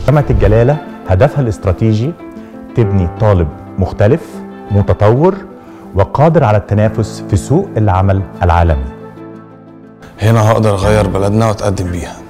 جامعة الجلالة هدفها الاستراتيجي تبني طالب مختلف متطور وقادر على التنافس في سوق العمل العالمي. هنا هقدر اغير بلدنا واتقدم بيها.